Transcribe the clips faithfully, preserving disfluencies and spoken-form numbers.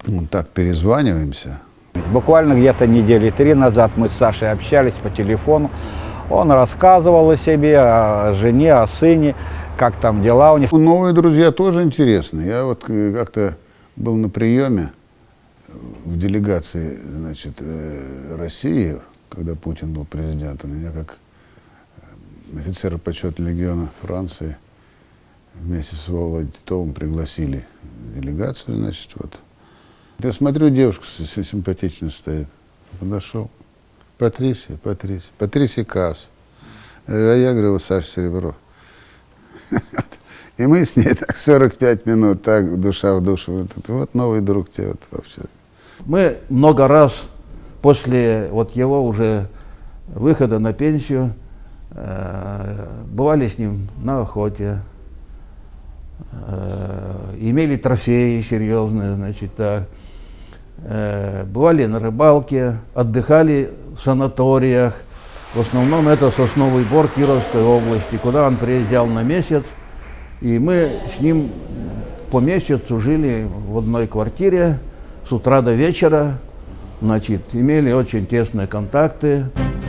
Мы так перезваниваемся. Буквально где-то недели три назад мы с Сашей общались по телефону. Он рассказывал о себе, о жене, о сыне, как там дела у них. Новые друзья тоже интересны. Я вот как-то был на приеме в делегации, значит, России, когда Путин был президентом. Меня как офицера почета легиона Франции вместе с Володей Титовым пригласили в делегацию, значит, вот. Я смотрю, девушка симпатичная стоит. Подошел. Патрисия, Патрисия. Патрисия Каас. А я говорю, Саша Серебров. И мы с ней так сорок пять минут, так, душа в душу. Вот новый друг тебе вот вообще. Мы много раз после вот его уже выхода на пенсию э, бывали с ним на охоте, э, имели трофеи серьезные, значит, так. Э, бывали на рыбалке, отдыхали в санаториях. В основном это Сосновый Бор Кировской области, куда он приезжал на месяц. И мы с ним по месяцу жили в одной квартире с утра до вечера. Значит, имели очень тесные контакты.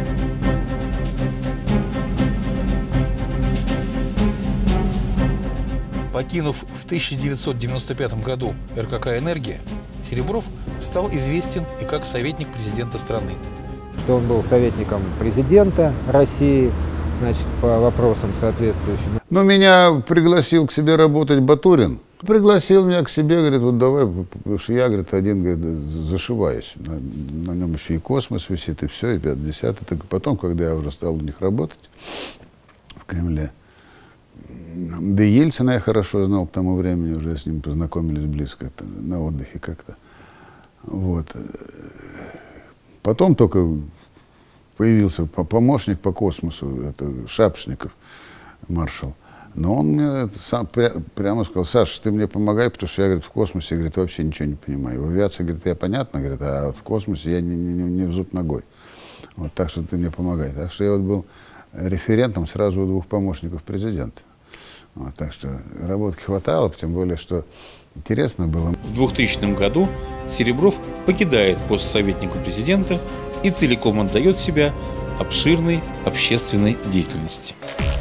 Покинув в тысяча девятьсот девяносто пятом году эр ка ка «Энергия», Серебров стал известен и как советник президента страны. Что он был советником президента России, значит, по вопросам соответствующим. Ну, меня пригласил к себе работать Батурин. Пригласил меня к себе, говорит, вот давай, потому что я, говорит, один, говорит, зашиваюсь. На, на нем еще и космос висит, и все, и пятый, десятый. Так потом, когда я уже стал у них работать в Кремле, да и Ельцина я хорошо знал к тому времени, уже с ним познакомились близко, на отдыхе как-то. Вот. Потом только появился помощник по космосу, это Шапошников, маршал. Но он мне сам пря прямо сказал: Саша, ты мне помогай, потому что я, говорит, в космосе, говорит, вообще ничего не понимаю. В авиации, говорит, я понятно, говорит, а в космосе я не, не, не в зуб ногой. Вот, так что ты мне помогай. Так что я вот был референтом сразу у двух помощников президента. Вот, так что работки хватало, тем более, что интересно было. В двухтысячном году Серебров покидает пост советника президента и целиком отдает себя обширной общественной деятельности.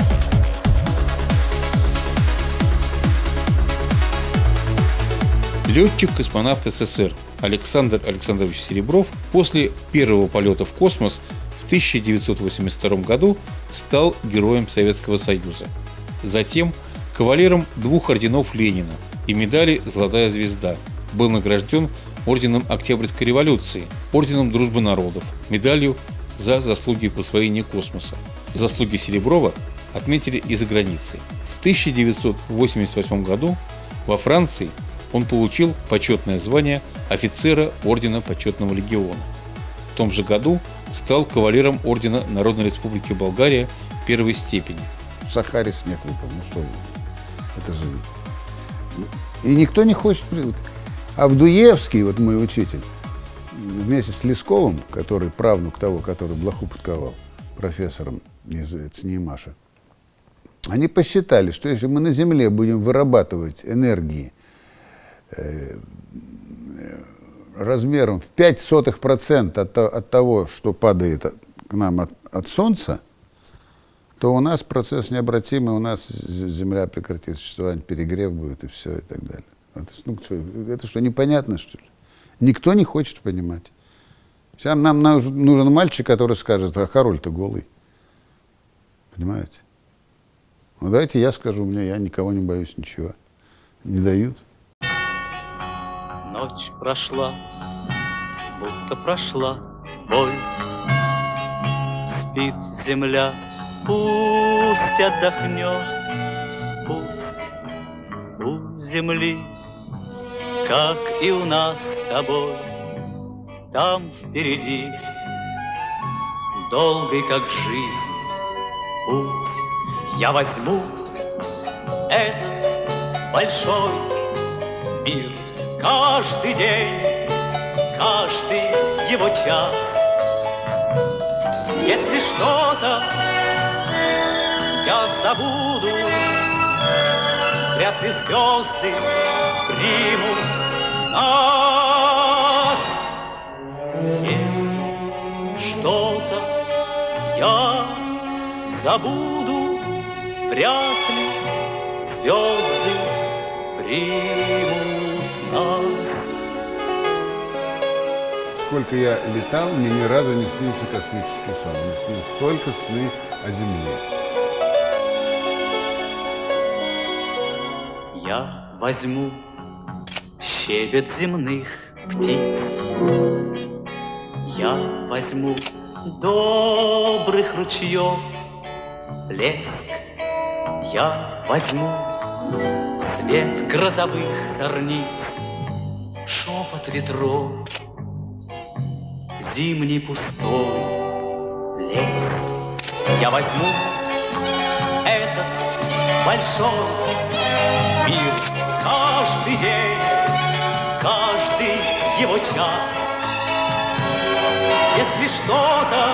Летчик-космонавт эс эс эр Александр Александрович Серебров после первого полета в космос в тысяча девятьсот восемьдесят втором году стал Героем Советского Союза. Затем кавалером двух орденов Ленина и медали «Золотая звезда». Был награжден орденом Октябрьской революции, орденом Дружбы народов, медалью за заслуги в освоении космоса. Заслуги Сереброва отметили и за границей. В тысяча девятьсот восемьдесят восьмом году во Франции он получил почетное звание офицера ордена Почетного легиона. В том же году стал кавалером ордена Народной Республики Болгария первой степени. В Сахаре снег выпал, ну что, это же... И никто не хочет... Авдуевский, вот мой учитель, вместе с Лесковым, который правнук того, который блоху подковал, профессором из ЦНИИМАШа, они посчитали, что если мы на Земле будем вырабатывать энергии э, размером в пять сотых процента от, от того, что падает от, к нам от, от Солнца, то у нас процесс необратимый, у нас Земля прекратит существование, перегрев будет и все, и так далее. Это, ну, что, это что, непонятно, что ли? Никто не хочет понимать. Сейчас нам нужен мальчик, который скажет: а король-то голый. Понимаете? Ну, давайте я скажу, мне, я никого не боюсь, ничего. Не дают. Ночь прошла, будто прошла боль. Спит земля, пусть отдохнет, пусть у земли, как и у нас с тобой, там впереди долгий, как жизнь, путь. Я возьму этот большой мир, каждый день, каждый его час. Если что-то я забуду, вряд ли звезды примут нас. забуду, вряд ли звезды примут нас. Сколько я летал, мне ни разу не снился космический сон. Мне снились только сны о Земле. Я возьму щебет земных птиц, я возьму добрых ручьев плеск, я возьму свет грозовых зорниц, шепот ветров, зимний пустой лес. Я возьму этот большой мир, каждый день, каждый его час. Если что-то